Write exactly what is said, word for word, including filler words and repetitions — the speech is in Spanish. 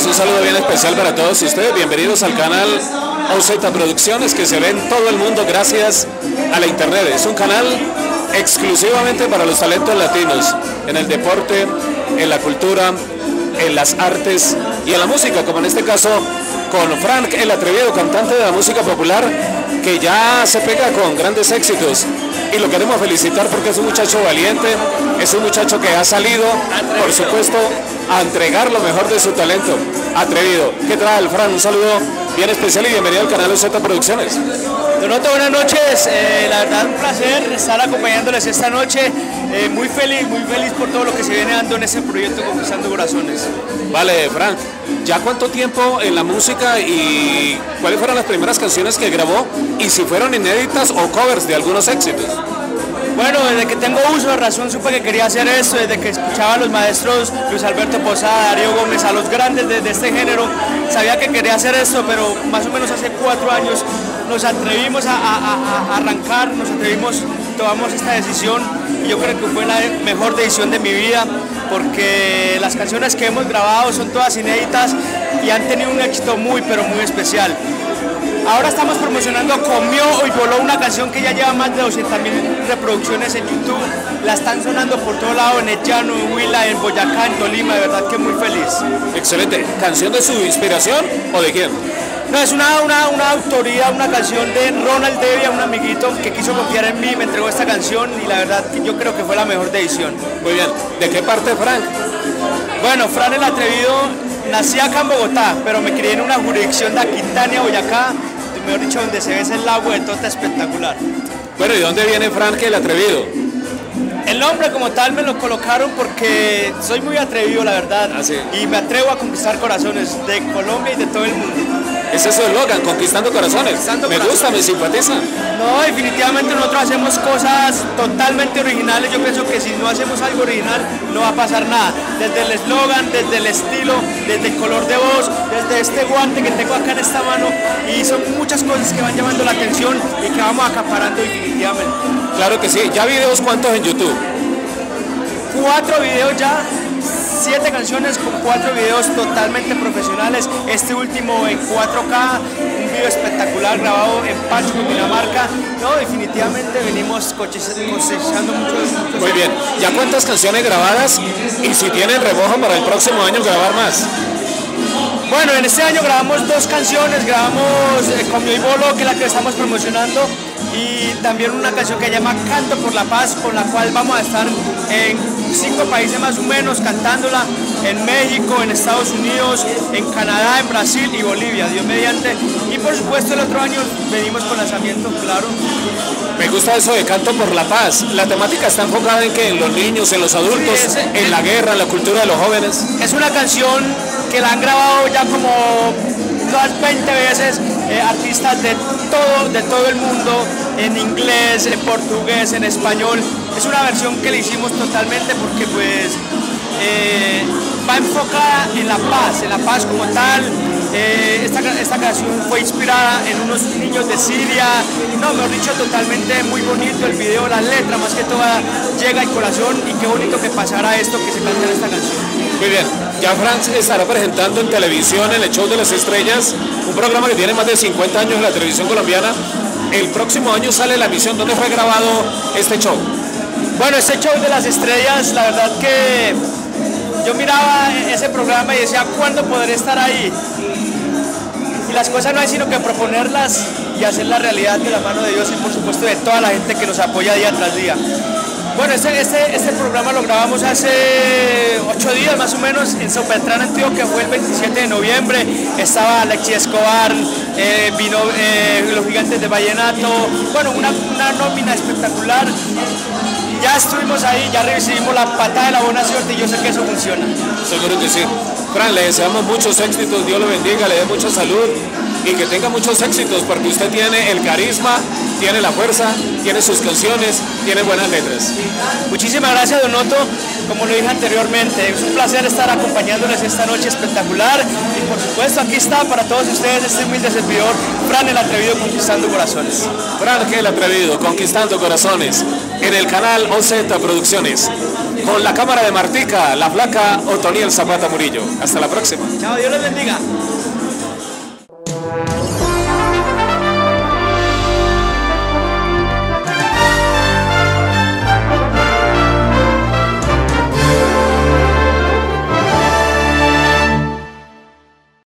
un saludo bien especial para todos ustedes. Bienvenidos al canal O Z Producciones, que se ve en todo el mundo gracias a la internet. Es un canal exclusivamente para los talentos latinos, en el deporte, en la cultura, en las artes y en la música, como en este caso con Frank el Atrevido, cantante de la música popular, que ya se pega con grandes éxitos. Y lo queremos felicitar porque es un muchacho valiente, es un muchacho que ha salido, por supuesto, a entregar lo mejor de su talento. Atrevido. ¿Qué tal, Fran? Un saludo bien especial y bienvenido al canal O Z Producciones. Donoto, buenas noches. Eh, la verdad, un placer estar acompañándoles esta noche. Eh, muy feliz, muy feliz por todo lo que se viene dando en este proyecto Conquistando Corazones. Vale, Frank, ¿ya cuánto tiempo en la música y cuáles fueron las primeras canciones que grabó y si fueron inéditas o covers de algunos éxitos? Bueno, desde que tengo uso de razón supe que quería hacer esto, desde que escuchaba a los maestros Luis Alberto Posada, Darío Gómez, a los grandes de, de este género, sabía que quería hacer esto, pero más o menos hace cuatro años nos atrevimos a, a, a arrancar, nos atrevimos, tomamos esta decisión y yo creo que fue la mejor decisión de mi vida, porque las canciones que hemos grabado son todas inéditas y han tenido un éxito muy, pero muy especial. Ahora estamos promocionando Comió y Voló, una canción que ya lleva más de doscientas mil reproducciones en YouTube. La están sonando por todo lado, en el llano, en Huila, en Boyacá, en Tolima, de verdad que muy feliz. Excelente. ¿Canción de su inspiración o de quién? No, es una, una, una autoría, una canción de Ronald Devia, un amiguito que quiso confiar en mí, me entregó esta canción y la verdad que yo creo que fue la mejor decisión. Muy bien. ¿De qué parte, Frank? Bueno, Fran el Atrevido, nací acá en Bogotá, pero me crié en una jurisdicción de Aquitania, Boyacá, mejor dicho, donde se ve ese lago de Tota espectacular. Bueno, ¿y dónde viene Frank el Atrevido? El nombre como tal me lo colocaron porque soy muy atrevido, la verdad, ¿Ah, sí? Y me atrevo a conquistar corazones de Colombia y de todo el mundo. Ese es su eslogan, Conquistando Corazones. Conquistando me corazones. gusta, me simpatiza. No, definitivamente nosotros hacemos cosas totalmente originales. Yo pienso que si no hacemos algo original no va a pasar nada. Desde el eslogan, desde el estilo, desde el color de voz, desde este guante que tengo acá en esta mano. Y son muchas cosas que van llamando la atención y que vamos acaparando definitivamente. Claro que sí. ¿Ya videos cuántos en YouTube? Cuatro videos ya. Siete canciones con cuatro videos totalmente profesionales, este último en cuatro K, un video espectacular grabado en Pacho, Dinamarca. No, definitivamente venimos cosechando muchos. Muy bien, ¿ya cuántas canciones grabadas y si tienen remojo para el próximo año grabar más? Bueno, en este año grabamos dos canciones, grabamos eh, Comió y Voló, que es la que estamos promocionando, y también una canción que se llama Canto por la Paz, con la cual vamos a estar en cinco países más o menos cantándola, en México, en Estados Unidos, en Canadá, en Brasil y Bolivia, Dios mediante. Y por supuesto el otro año venimos con lanzamientos, claro. Me gusta eso de Canto por la Paz. La temática está enfocada en que en los niños, en los adultos, sí, ese, en la guerra, en la cultura de los jóvenes. Es una canción que la han grabado ya como unas veinte veces eh, artistas de todo, de todo el mundo, en inglés, en portugués, en español. Es una versión que le hicimos totalmente porque pues eh, va enfocada en la paz, en la paz como tal. Eh, esta, esta canción fue inspirada en unos niños de Siria, no, mejor dicho, totalmente muy bonito el video, la letra más que toda llega al corazón y qué bonito que pasara esto, que se canta en esta canción. Muy bien, ya Frank estará presentando en televisión, en el Show de las Estrellas, un programa que tiene más de cincuenta años en la televisión colombiana. El próximo año sale la emisión. ¿Dónde fue grabado este show? Bueno, este Show de las Estrellas, la verdad que yo miraba ese programa y decía, ¿cuándo podré estar ahí? Y las cosas no hay sino que proponerlas y hacerla realidad de la mano de Dios y por supuesto de toda la gente que nos apoya día tras día. Bueno, este, este, este programa lo grabamos hace ocho días más o menos en Sopetrán, Antioquia, fue el veintisiete de noviembre, estaba Alexis Escobar, eh, vino eh, los Gigantes de Vallenato, bueno, una, una nómina espectacular. Ya estuvimos ahí, ya recibimos la patada de la buena suerte y yo sé que eso funciona. Seguro que sí. Fran, le deseamos muchos éxitos, Dios lo bendiga, le dé mucha salud y que tenga muchos éxitos porque usted tiene el carisma, tiene la fuerza, tiene sus canciones, tiene buenas letras. Muchísimas gracias, Donoto. como lo dije anteriormente, es un placer estar acompañándoles esta noche espectacular y por supuesto aquí está para todos ustedes este humilde servidor, Fran el Atrevido, conquistando corazones. Fran el Atrevido, conquistando corazones, en el canal O Z Producciones, con la cámara de Martica, la flaca Otoniel Zapata Murillo. Hasta la próxima. Chao, Dios les bendiga.